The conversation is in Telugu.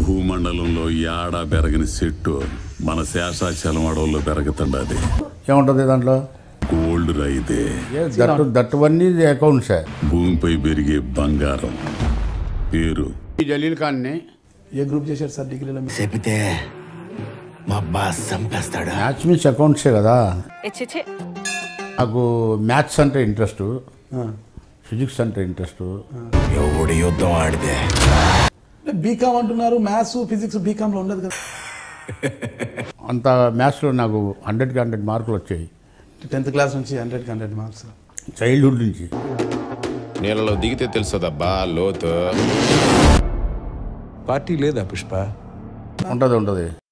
భూమండలంలో ఏడా పెరగని చెట్టు మన శేషాచలం అడవుల్లో పెరుగుతుండది. ఏముంటుంది దాంట్లో? గోల్డ్ రైతే దట్టువన్నీ అకౌంట్సే. భూమిపై పెరిగే బంగారం. పేరు జలీల్ ఖాన్ని. ఏ గ్రూప్ చేశారు సార్ డిగ్రీలో? చెబితే మా బాస్ చంపేస్తాడు. మ్యాథ్స్ మీన్స్ అకౌంట్సే కదా. నాకు మ్యాథ్స్ అంటే ఇంట్రెస్ట్, ఫిజిక్స్ అంటే ఇంట్రెస్ట్. ఎవడు యుద్ధం ఆడితే బీకామ్ అంటున్నారు, మ్యాథ్స్ ఫిజిక్స్ బీకామ్లో ఉండదు కదా. అంత మ్యాథ్స్లో నాకు 100కి 100 మార్కులు వచ్చాయి. 10th క్లాస్ నుంచి 100కి 100 మార్క్స్. చైల్డ్హుడ్ నుంచి. నీళ్ళలో దిగితే తెలుస్తుందబ్బా లోతు. పార్టీ లేదా పుష్ప? ఉంటుంది.